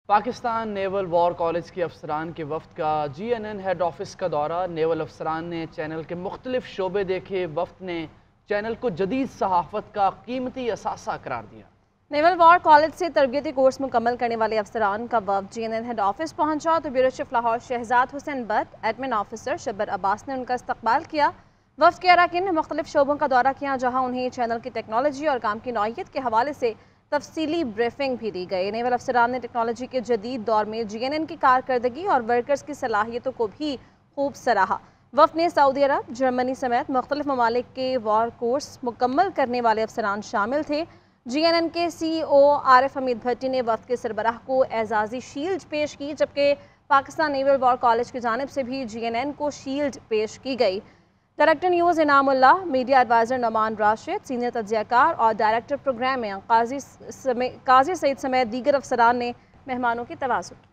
پاکستان نیول war college کے افسران کے وفد کا GNN ہیڈ آفس کا دورہ۔ نیول افسران نے چینل کے مختلف شعبے دیکھے۔ وفد نے چینل کو جدید صحافت کا قیمتی اثاثہ قرار دیا۔ نیول وار کالج سے تربیتی کورس مکمل کرنے والے افسران کا وفد GNN ہیڈ آفس پہنچا تو bureau chief Lahore Shahzad Hussain Butt, admin officer Shabbar Abbas نے ان کا استقبال کیا۔ وفد کے اراکین نے مختلف شعبوں کا دورہ کیا، جہاں انہیں چینل کی ٹیکنالوجی اور کام کی نوعیت کے حوالے سے تفصیلی بریفنگ بھی دی گئی۔ نیول افسران نے ٹیکنالوجی کے جدید دور میں GNN کی کارکردگی اور ورکرز کی صلاحیتوں کو بھی خوب سراہا۔ وفد نے سعودی عرب، جرمنی سمیت مختلف ممالک کے وار کورس مکمل کرنے والے افسران شامل تھے۔ GNN کے CEO عارف حمید بھٹی نے وفد کے سربراہ کو اعزازی شیلڈ پیش کی، جبکہ پاکستان نیول وار کالج کی جانب سے بھی GNN کو شیلڈ پیش کی گئی۔ Director news Inamullah, media advisor Noman Rashid, senior تجزیہ کار اور ڈائریکٹر پروگرامنگ قاضی سعید سمیت دیگر افسران نے مہمانوں کی تواضع کی۔